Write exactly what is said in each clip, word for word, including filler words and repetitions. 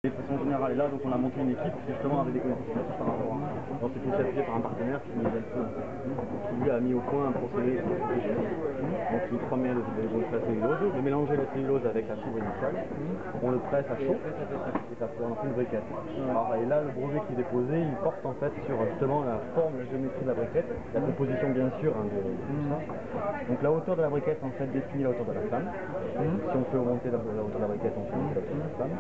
de façon générale. Et là, donc, on a monté une équipe justement avec des connaissances par rapport à. On s'est fait appuyer par un partenaire qui, qui lui a mis au point un procédé. Donc, il promet de, de, de la cellulose, de mélanger la cellulose avec la fibre initiale. On le presse à chaud et ça fait une briquette. Alors, et là, le brevet qui est déposé, il porte en fait sur justement la forme, la géométrie de la briquette, la composition bien sûr hein, de, de tout ça. Donc, la hauteur de la briquette en fait définit la hauteur de la flamme. Si on peut augmenter la, la hauteur de la briquette, on peut augmenter la hauteur de la flamme.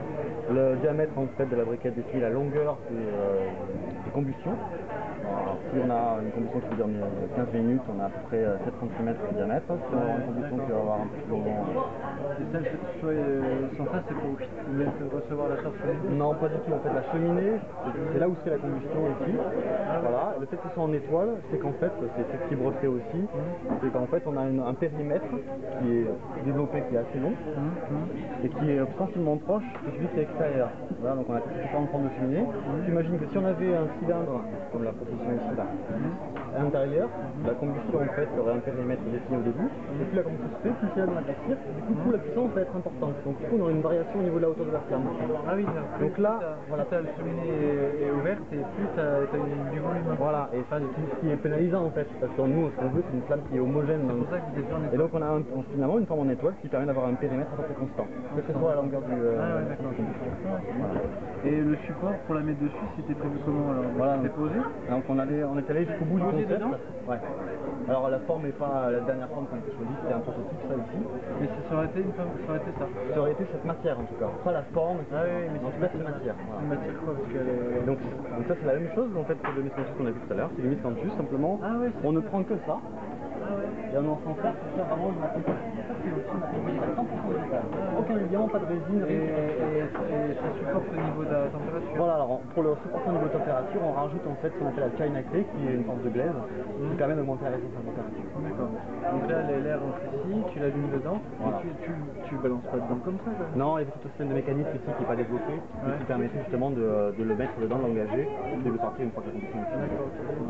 Le diamètre en fait de la briquette définit la longueur des, euh, des combustions. Alors, si on a une combustion qui dure quinze minutes, on a à peu près sept centimètres de diamètre. Si on a une combustion qui va avoir un peu plus longtemps. C'est ça, sans ça, c'est pour recevoir la torche. Non, pas du tout. En fait, la cheminée, c'est là où se fait la combustion ici. Voilà. Le fait que ce soit en étoile, c'est qu'en fait, c'est ce qui breveté aussi, c'est qu'en fait, on a une, un périmètre qui est développé, qui est assez long, et qui est sensiblement proche de celui qui est extérieur. Voilà, donc on a différentes formes de cheminée. J'imagine que si on avait un cylindre, comme la proposition ici, là, à l'intérieur, la combustion en fait aurait un périmètre défini au début, et plus la combustion se fait, plus le cylindre va grossir, et du coup, la puissance va être importante. Donc du coup, on aurait une variation au niveau de la hauteur de la flamme. Ah oui, donc là, voilà, ta cheminée est, est ouverte et plus tu as du volume. Voilà, et ça, c'est ce qui est pénalisant en fait, parce que nous, ce qu'on veut, c'est une flamme qui est homogène. C'est pour ça que vous êtes en étoile. Et donc on a un, on, finalement une forme en étoile qui permet d'avoir un périmètre à peu près constant, quelle que soit la longueur du. Euh, ah ouais, d'accord. Voilà. Et le support pour la mettre dessus, c'était prévu comment alors? Voilà. C'était posé. Donc on, allait, on est allé jusqu'au bout du concept. Dedans Ouais. Alors la forme n'est pas la dernière forme qu'on a choisie, c'était un prototype ça ici. Mais ça aurait été une forme, ça aurait été ça. Ça aurait été cette matière en tout cas. Pas la forme, ah oui, mais en tout cas c'est matière. Voilà. Une matière quoi parce qu'elle est... donc, donc ça c'est la même chose en fait que le miscanthus qu'on a vu tout à l'heure. C'est le miscanthus simplement. Ah ouais, on ne prend que ça. Ah ouais. Et on s'en sert pour faire vraiment une matière. Ça c'est aussi une matière cent pour cent végétale. Aucun liant, pas de résine, et, et, et ça supporte au niveau de la température. Voilà, alors pour le supporter au niveau de température, on rajoute en fait ce qu'on appelle la china clay, qui est une forme de glaise, mmh. qui permet d'augmenter la résistance à la température. D'accord. Donc là, l'air rentre ici, tu l'allumes dedans, voilà. et tu, tu, tu balances pas dedans comme ça quoi. Non, il y a tout un système de mécanisme ici qui n'est pas développé, ouais. et qui permet justement de, de le mettre dedans, de l'engager, et de le sortir une fois que la condition est finie. D'accord.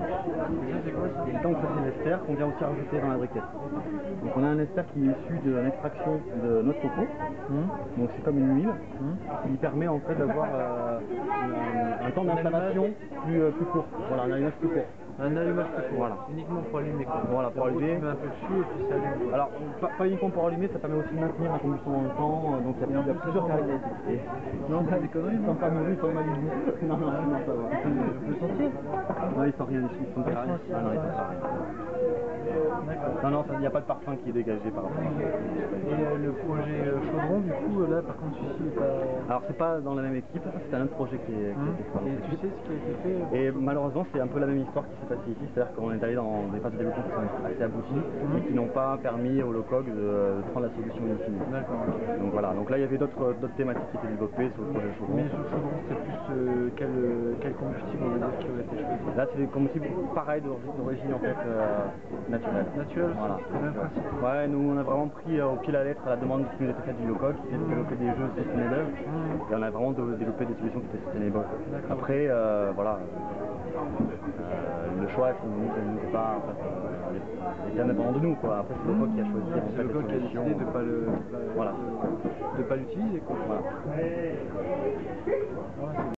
Ça c'est quoi ça? Donc ça c'est l'ester qu'on vient aussi rajouter dans la briquette. Donc on a un ester qui est issu de l'extraction de notre coco, mmh. donc c'est comme une huile, mmh. qui permet en fait d'avoir euh, un, un temps d'installation plus, euh, plus court, voilà, un allumage plus court. Un allumage plus court, voilà. Uniquement pour allumer quoi. Voilà, pour allumer. Tu mets un peu dessus et puis ça allume. Alors, pas, pas uniquement pour allumer, ça permet aussi de maintenir la combustion dans le temps, donc il y a, il y a plusieurs caractéristiques. Non, c'est des conneries, ils sont pas mûris, ils sont mal élus. Non, non, non, ça va. Je peux sentir? Non, ils sont rien dessus, ils sont pas rien. Ah non, ils sont pas rien. Non, non, il n'y a pas de parfum qui est dégagé par rapport à ça. Et euh, le projet euh, chaudron, du coup, là, par contre, celui-ci est pas... Alors, c'est pas dans la même équipe, c'est un autre projet qui est, qui hum. est fait par Et tu sais ce qui a été fait euh, Et malheureusement, c'est un peu la même histoire qui s'est passée ici, c'est-à-dire qu'on est allé dans des phases de développement qui sont assez abouties, hum. et qui n'ont pas permis au LOCOG de, de prendre la solution infinie. D'accord. Donc voilà, donc là, il y avait d'autres thématiques qui étaient développées sur le projet chaudron. Mais sur le chaudron, c'est plus euh, quel, quel combustible, on va dire, qui aurait été choisi? Là, c'est des combustibles pareils d'origine, en fait, euh, naturelle. Naturelle voilà. Même principe. Ouais, nous on a vraiment pris euh, au pied la lettre à la demande qui nous était faite du LOCOG, qui était de développer des jeux sustainable, mmh. et on a vraiment de, développé des solutions qui étaient sustainable. Après, euh, voilà, euh, le choix n'était pas, en fait, euh, était indépendant de nous, quoi. Après, c'est le LOCOG qui a choisi, en fait, le LOCOG qui a décidé de ne pas le, voilà. de, de pas l'utiliser, quoi. Voilà. Ouais,